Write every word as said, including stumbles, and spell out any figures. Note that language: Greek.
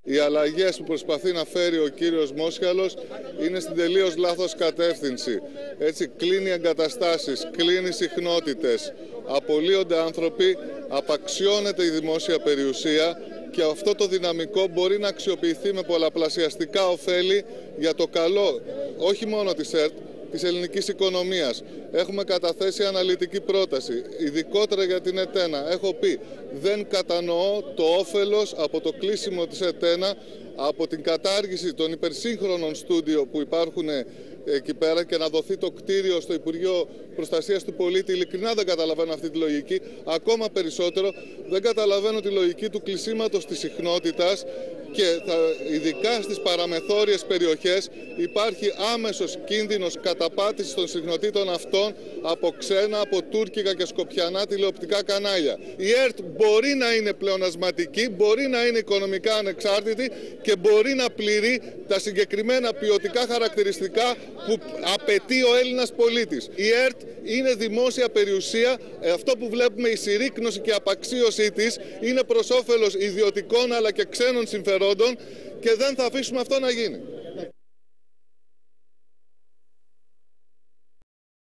Οι αλλαγές που προσπαθεί να φέρει ο κύριος Μόσχαλος είναι στην τελείως λάθος κατεύθυνση. Έτσι, κλείνει εγκαταστάσεις, κλείνει συχνότητες, απολύονται άνθρωποι, απαξιώνεται η δημόσια περιουσία και αυτό το δυναμικό μπορεί να αξιοποιηθεί με πολλαπλασιαστικά ωφέλη για το καλό όχι μόνο της ΕΡΤ, της ελληνικής οικονομίας. Έχουμε καταθέσει αναλυτική πρόταση, ειδικότερα για την ΕΤΕΝΑ. Έχω πει, δεν κατανοώ το όφελος από το κλείσιμο της ΕΤΕΝΑ, από την κατάργηση των υπερσύγχρονων στούντιο που υπάρχουν εκεί πέρα και να δοθεί το κτίριο στο Υπουργείο Προστασίας του Πολίτη. Ειλικρινά δεν καταλαβαίνω αυτή τη λογική. Ακόμα περισσότερο δεν καταλαβαίνω τη λογική του κλεισίματος της συχνότητας και θα, ειδικά στις παραμεθόριες περιοχές υπάρχει άμεσος κίνδυνος καταπάτησης των συχνοτήτων αυτών από ξένα, από τουρκικά και σκοπιανά τηλεοπτικά κανάλια. Η ΕΡΤ μπορεί να είναι πλεονασματική, μπορεί να είναι οικονομικά ανεξάρτητη και μπορεί να πληρεί τα συγκεκριμένα ποιοτικά χαρακτηριστικά που απαιτεί ο Έλληνας πολίτης. Η ΕΡΤ είναι δημόσια περιουσία. Αυτό που βλέπουμε, η συρρίκνωση και η απαξίωσή της, είναι προς όφελος ιδιωτικών αλλά και ξένων συμφερόντων και δεν θα αφήσουμε αυτό να γίνει.